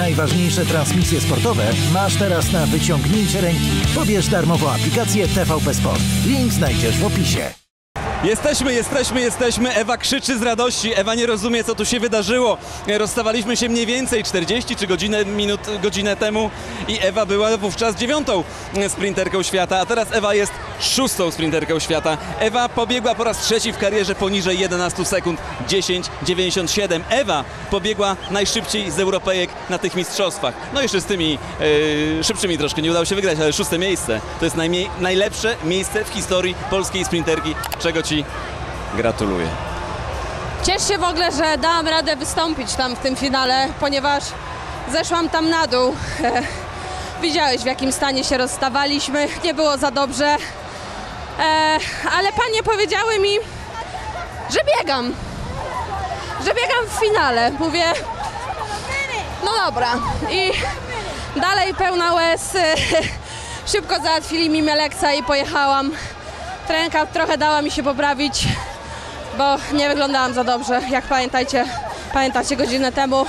Najważniejsze transmisje sportowe masz teraz na wyciągnięcie ręki. Pobierz darmową aplikację TVP Sport. Link znajdziesz w opisie. Jesteśmy. Ewa krzyczy z radości. Ewa nie rozumie, co tu się wydarzyło. Rozstawaliśmy się mniej więcej 40 czy godzinę temu i Ewa była wówczas 9. sprinterką świata, a teraz Ewa jest 6. sprinterką świata. Ewa pobiegła po raz 3. w karierze poniżej 11 sekund, 10:97. Ewa pobiegła najszybciej z Europejek na tych mistrzostwach. No jeszcze z tymi szybszymi troszkę nie udało się wygrać, ale 6. miejsce to jest najlepsze miejsce w historii polskiej sprinterki, czego Ci gratuluję. Cieszę się w ogóle, że dałam radę wystąpić tam w tym finale, ponieważ zeszłam tam na dół. Widziałeś, w jakim stanie się rozstawaliśmy, nie było za dobrze, ale panie powiedziały mi, że biegam w finale. Mówię, no dobra, i dalej pełna łez, szybko załatwili mi Meleksa i pojechałam. Trenerka trochę dała mi się poprawić, bo nie wyglądałam za dobrze, jak pamiętacie godzinę temu.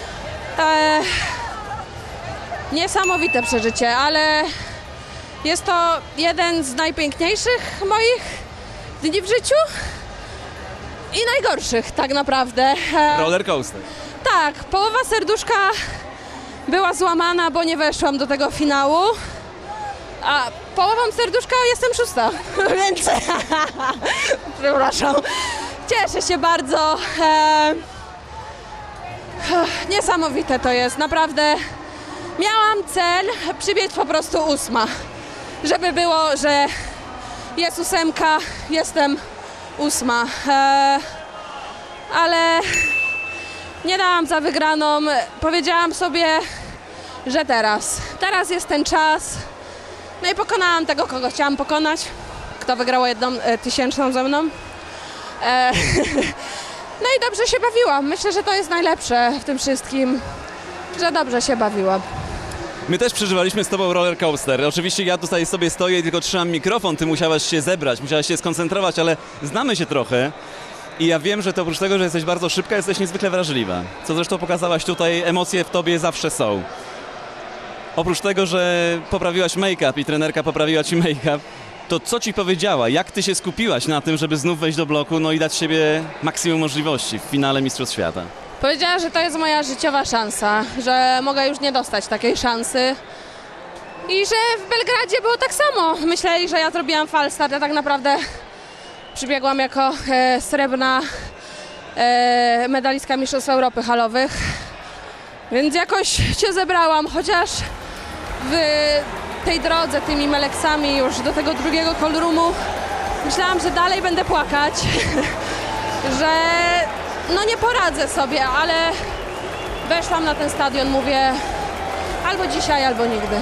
Niesamowite przeżycie, ale jest to jeden z najpiękniejszych moich dni w życiu i najgorszych tak naprawdę. Roller coaster. Tak, połowa serduszka była złamana, bo nie weszłam do tego finału. A połową serduszka jestem 6. Więc przepraszam. Cieszę się bardzo. Niesamowite to jest, naprawdę. Miałam cel przybiec po prostu 8. Żeby było, że jest 8, jestem 8. Ale nie dałam za wygraną. Powiedziałam sobie, że teraz jest ten czas. No i pokonałam tego, kogo chciałam pokonać. Kto wygrał 1000 ze mną. No i dobrze się bawiłam. Myślę, że to jest najlepsze w tym wszystkim, że dobrze się bawiłam. My też przeżywaliśmy z Tobą roller coaster. Oczywiście ja tutaj sobie stoję i tylko trzymam mikrofon. Ty musiałaś się zebrać, musiałaś się skoncentrować, ale znamy się trochę. I ja wiem, że to oprócz tego, że jesteś bardzo szybka, jesteś niezwykle wrażliwa. Co zresztą pokazałaś tutaj, emocje w Tobie zawsze są. Oprócz tego, że poprawiłaś make-up i trenerka poprawiła Ci make-up, to co Ci powiedziała? Jak Ty się skupiłaś na tym, żeby znów wejść do bloku, no i dać siebie maksimum możliwości w finale Mistrzostw Świata? Powiedziała, że to jest moja życiowa szansa, że mogę już nie dostać takiej szansy i że w Belgradzie było tak samo. Myśleli, że ja zrobiłam falstart, a tak naprawdę przybiegłam jako srebrna medalistka Mistrzostw Europy halowych. Więc jakoś się zebrałam, chociaż w tej drodze tymi Meleksami już do tego drugiego callroomu myślałam, że dalej będę płakać, że no nie poradzę sobie, ale weszłam na ten stadion, mówię albo dzisiaj, albo nigdy.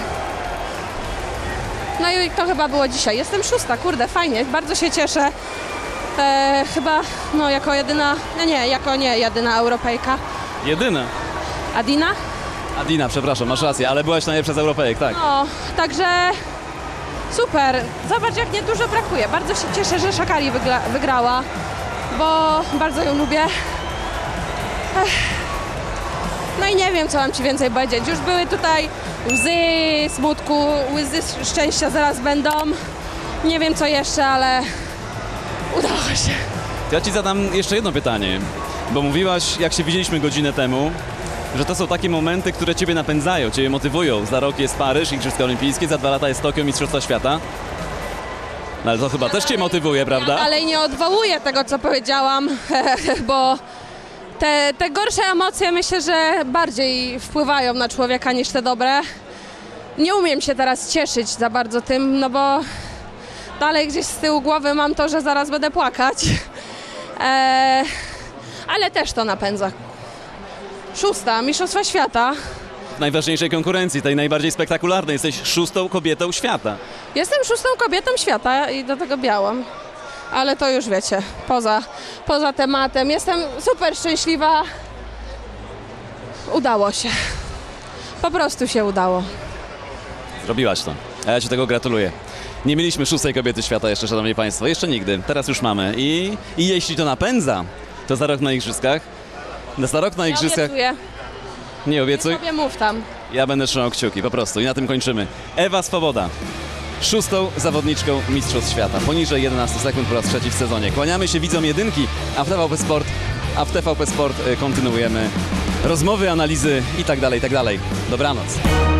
No i to chyba było dzisiaj. Jestem 6, kurde, fajnie, bardzo się cieszę. Chyba no jako jedyna, jedyna Europejka. Jedyna? Adina, przepraszam, masz rację, ale byłaś najlepsza z Europejek, tak. No, także super. Zobacz, jak niedużo brakuje. Bardzo się cieszę, że Sha'Carri wygrała, bo bardzo ją lubię. No i nie wiem, co mam Ci więcej powiedzieć. Już były tutaj łzy smutku, łzy szczęścia zaraz będą. Nie wiem, co jeszcze, ale udało się. Ja Ci zadam jeszcze jedno pytanie, bo mówiłaś, jak się widzieliśmy godzinę temu, że to są takie momenty, które Ciebie napędzają, Ciebie motywują. Za rok jest Paryż, Igrzyska Olimpijskie, za 2 lata jest Tokio, Mistrzostwa Świata. No ale to chyba też Cię motywuje, prawda? Ja dalej nie odwołuję tego, co powiedziałam, bo te gorsze emocje myślę, że bardziej wpływają na człowieka niż te dobre. Nie umiem się teraz cieszyć za bardzo tym, no bo dalej gdzieś z tyłu głowy mam to, że zaraz będę płakać. Ale też to napędza. 6. Mistrzostwa Świata. W najważniejszej konkurencji, tej najbardziej spektakularnej, jesteś 6. kobietą świata. Jestem 6. kobietą świata i do tego białą. Ale to już wiecie, poza tematem. Jestem super szczęśliwa. Udało się. Po prostu się udało. Zrobiłaś to, a ja Ci tego gratuluję. Nie mieliśmy 6. kobiety świata jeszcze, szanowni państwo, jeszcze nigdy. Teraz już mamy. I jeśli to napędza, to za rok na Igrzyskach. Za rok na Igrzyskach. Nie obiecuj. Sobie mów tam. Ja będę trzymał kciuki, po prostu. I na tym kończymy. Ewa Swoboda, 6. zawodniczką Mistrzostw Świata. Poniżej 11 sekund po raz 3 w sezonie. Kłaniamy się widzom jedynki, a w TVP Sport kontynuujemy rozmowy, analizy i tak dalej, i tak dalej. Dobranoc.